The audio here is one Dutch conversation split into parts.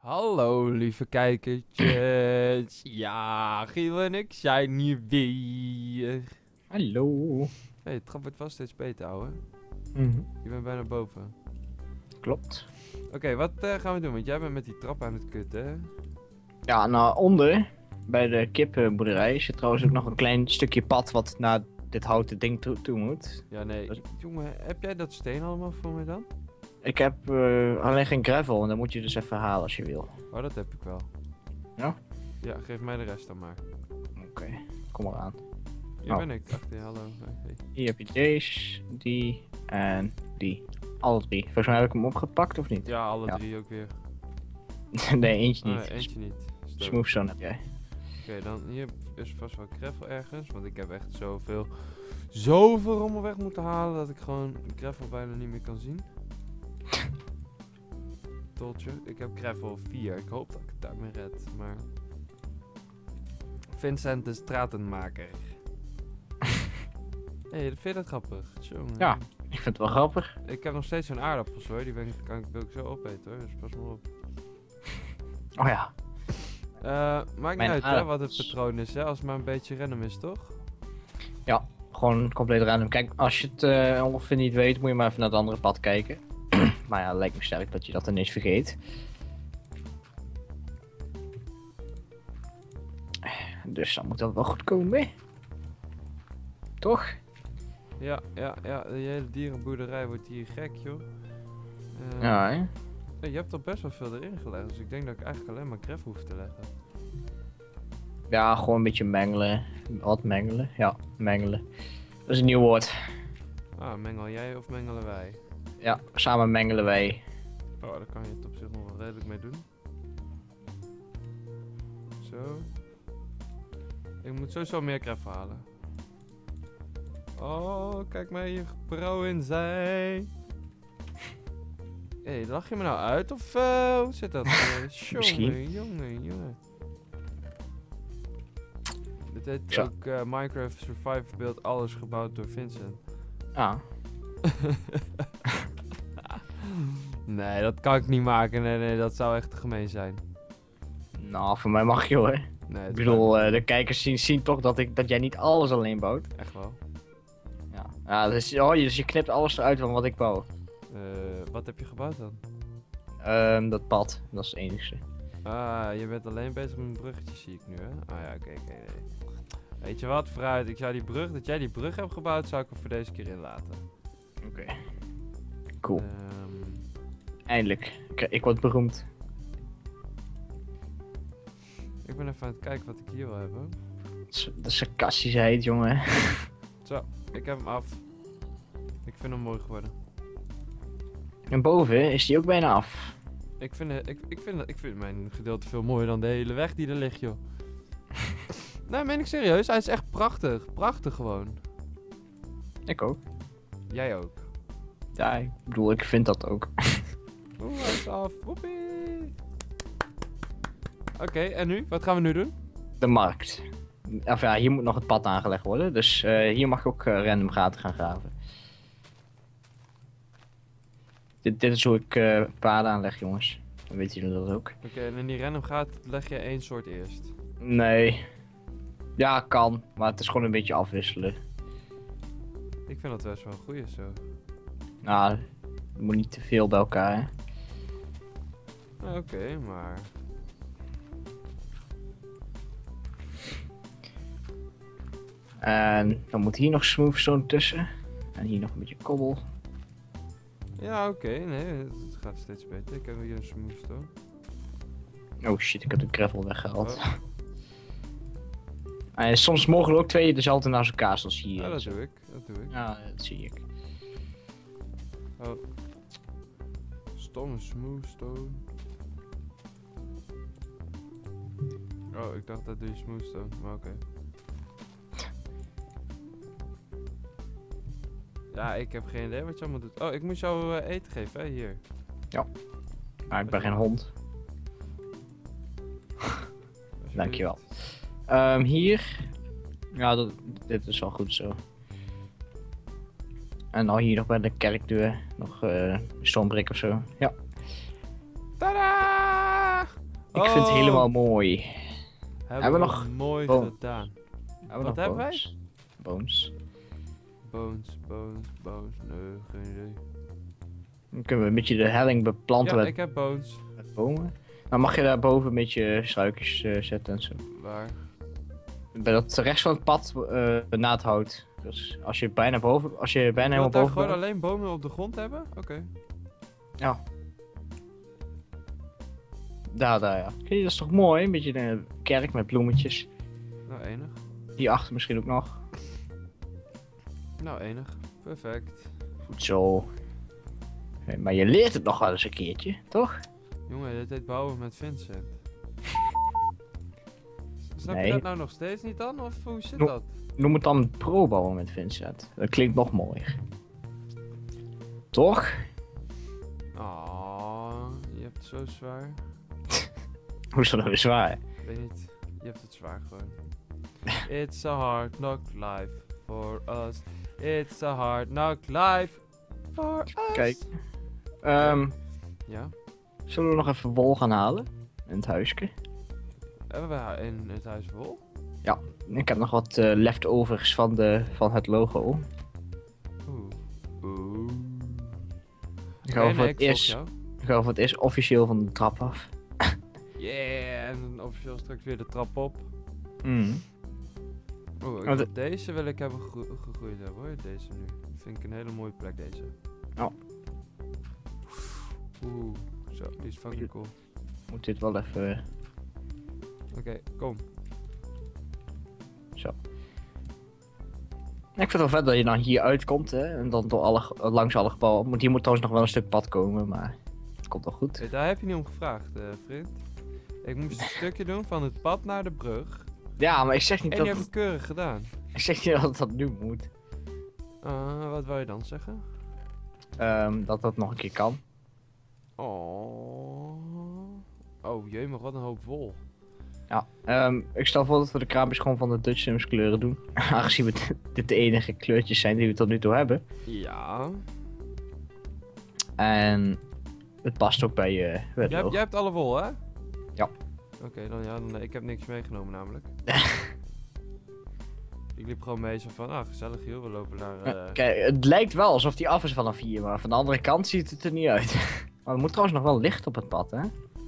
Hallo lieve kijkertjes. Ja, Giel en ik zijn hier weer. Hallo. Hey, het trap wordt vast steeds beter, ouwe. Mhm. Je bent bijna boven. Klopt. Oké, wat gaan we doen? Want jij bent met die trap aan het kutten, hè? Ja, nou onder, bij de kippenboerderij, zit trouwens ook nog een klein stukje pad wat naar dit houten ding toe moet. Ja, nee. Jongen, heb jij dat steen allemaal voor me dan? Ik heb alleen geen gravel en dan moet je dus even halen als je wil. Oh, dat heb ik wel. Ja? Ja, geef mij de rest dan maar. Oké, kom maar aan. Hier Oh. ben ik. Achter je, hallo. Hey. Hier heb je deze, die en die. Alle drie. Volgens mij heb ik hem opgepakt of niet? Ja, alle Ja. drie ook weer. Nee, eentje Oh, niet. nee, eentje niet. Stop. Smoothstone heb jij. Oké, dan hier is vast wel gravel ergens. Want ik heb echt zoveel rommel weg moeten halen dat ik gewoon gravel bijna niet meer kan zien. Toltje, ik heb gravel 4. Ik hoop dat ik het daarmee red, maar... Vincent de stratenmaker. Hé, vind je dat grappig? Jongen. Ja. Ik vind het wel grappig. Ik heb nog steeds zo'n aardappels hoor, die wil ik zo opeten hoor, dus pas maar op. Oh ja. Maakt niet Mijn uit hè, wat het aardappels. patroon is hè, als het maar een beetje random is toch? Gewoon compleet random. Kijk, als je het ongeveer niet weet, moet je maar even naar het andere pad kijken. Maar ja, lijkt me sterk dat je dat ineens vergeet. Dus dan moet dat wel goed komen. Toch? Ja, de hele dierenboerderij wordt hier gek joh. Ja, hè? Hey, je hebt er best wel veel erin gelegd, dus ik denk dat ik eigenlijk alleen maar gravel hoef te leggen. Ja, gewoon een beetje mengelen. Wat mengelen? Ja, mengelen. Dat is een nieuw woord. Ah, mengel jij of mengelen wij? Ja, samen mengelen wij. Oh, daar kan je het op zich nog wel redelijk mee doen. Zo. Ik moet sowieso meer gravel halen. Oh, kijk mij hier pro in zijn. Hé, lach je me nou uit of hoe zit dat? Misschien. Jongen. Dit heet Zo. ook Minecraft Survivor Build, alles gebouwd door Vincent. Ah, Nee, dat kan ik niet maken. Nee, dat zou echt te gemeen zijn. nou, voor mij mag je hoor. Nee, Ik bedoel, de kijkers zien toch dat jij niet alles alleen bouwt. echt wel. Ja, ja dus je knipt alles eruit van wat ik bouw. Wat heb je gebouwd dan? Dat pad, dat is het enigste. Ah, je bent alleen bezig met een bruggetje, zie ik nu, hè? Ah ja, oké. Nee. Weet je wat, vooruit. Ik zou dat jij die brug hebt gebouwd, zou ik er voor deze keer in laten. Oké. Cool. Ehm, Eindelijk. Ik word beroemd. ik ben even aan het kijken wat ik hier wil hebben. De sarcastisheid, jongen. Zo, ik heb hem af. Ik vind hem mooi geworden. En boven is die ook bijna af. Ik vind mijn gedeelte veel mooier dan de hele weg die er ligt, joh. Nee, meen ik serieus. Hij is echt prachtig. Prachtig gewoon. Ik ook. Jij ook. Ja, ik bedoel, ik vind dat ook. Oeh, hij is af. Woepie. Oké, en nu? Wat gaan we nu doen? De markt. Of ja, hier moet nog het pad aangelegd worden. Dus hier mag je ook random gaten gaan graven. Dit is hoe ik paden aanleg, jongens. Dan weten jullie dat ook. Oké, en in die random gaat leg je één soort eerst. Nee. Ja, kan. Maar het is gewoon een beetje afwisselen. Ik vind dat best wel een goeie zo. Nou, het moet niet te veel bij elkaar, hè. Oké, maar... En dan moet hier nog smoothstone tussen. En hier nog een beetje kobbel. Ja, oké, nee, het gaat steeds beter. Ik heb hier een smoothstone. Oh shit, ik heb de gravel weggehaald. Oh. En soms mogen er ook twee dezelfde naast elkaar, zoals hier. Ja, dat doe ik. Ja, dat zie ik. Oh. Stomme smoothstone. Oh, ik dacht dat doe je smoothstone, maar oké. Ja, ik heb geen idee wat je allemaal doet. Oh, ik moet jou eten geven, hè, hier. Maar ik ben geen hond. Alsjeblieft. Dankjewel. Hier. Ja, dit is wel goed zo. En dan hier nog bij de kerkdeur. Nog een stoombrik of zo. Ja. Tadaa! Ik vind het helemaal mooi. Hebben we nog mooi boom? gedaan. Hebben Wat hebben wij? wij? Bones. Bones. Nee, geen idee. Dan kunnen we een beetje de helling beplanten Ja, met, ik heb bones. met bomen. Dan mag je daarboven een beetje struikjes zetten en zo. Waar? Bij dat rechts van het pad na het hout. Dus als je bijna Je helemaal wilt daar boven gewoon bent. alleen bomen op de grond hebben? Oké. Ja. Daar, ja. Kijk, dat is toch mooi? Een beetje een kerk met bloemetjes. Nou, enig. Hierachter misschien ook nog. Nou, enig. Perfect. Goed zo. Maar je leert het nog wel eens een keertje, toch? Jongen, dit heet bouwen met Vincent. Snap Nee. je dat nou nog steeds niet dan? Of hoe zit No- dat? Noem het dan pro-bouwen met Vincent. Dat klinkt nog mooier. Toch? Oh, je hebt het zo zwaar. Hoe is dat nou weer zwaar? Ik weet niet. Je hebt het zwaar gewoon. It's a hard knock life for us. It's a hard knock life for us. Kijk. Ja? Zullen we nog even wol gaan halen? In het huisje. Hebben we in het huis vol? Ik heb nog wat leftovers van het logo. Oeh. Ik ga Nee, voor ik het volg eerst. jou. Ik ga voor het eerst officieel van de trap af. Yeah, en dan officieel straks weer de trap op. Mm. Deze wil ik hebben gegroeid hebben hoor, deze nu. Vind ik een hele mooie plek deze. Ja. Oeh, zo, die is fucking cool. Moet dit wel even. Oké, kom. Zo. Ik vind het wel vet dat je dan hier uitkomt, hè? En dan door langs alle gebouwen. Hier moet trouwens nog wel een stuk pad komen, maar het komt wel goed. Daar heb je niet om gevraagd, vriend. Ik moest een stukje doen van het pad naar de brug. Ja, maar ik zeg niet En dat die heb ik keurig gedaan. ik zeg niet dat nu moet. Wat wil je dan zeggen? Dat dat nog een keer kan. Oh, jee, maar wat een hoop wol. Ja. Ik stel voor dat we de kraampjes gewoon van de Dutch Sims kleuren doen. Aangezien dit de enige kleurtjes zijn die we tot nu toe hebben. Ja. En het past ook bij het Jij logo. hebt alle wol, hè? Ja. Oké, dan ik heb niks meegenomen namelijk. Ik liep gewoon mee zo van, gezellig joh, we lopen naar... Kijk, het lijkt wel alsof die af is vanaf hier, maar van de andere kant ziet het er niet uit. Maar er moet trouwens nog wel licht op het pad, hè?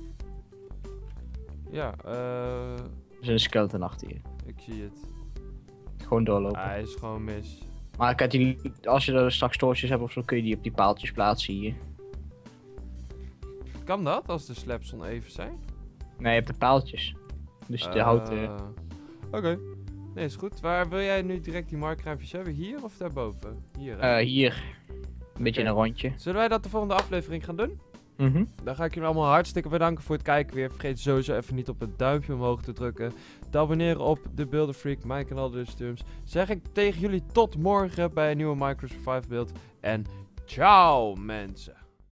Ja, Er is een skeleton achter je. ik zie het. Gewoon doorlopen. Hij is gewoon mis. Maar kijk, als je er straks toortjes hebt of zo, kun je die op die paaltjes plaatsen hier. Kan dat, als de slabs oneven zijn? Nee, je hebt de paaltjes. Dus de houten... Oké. Nee, is goed. Waar wil jij nu direct die markruimpjes hebben? Hier of daarboven? Hier, hè? hier. Een beetje Oké. een rondje. Zullen wij dat de volgende aflevering gaan doen? Mhm. Dan ga ik jullie allemaal hartstikke bedanken voor het kijken weer. Vergeet sowieso even niet op het duimpje omhoog te drukken. Te abonneren op de Builder Freak, mijn kanaal dus Turms. Zeg ik tegen jullie tot morgen bij een nieuwe Minecraft Survival beeld. En ciao mensen!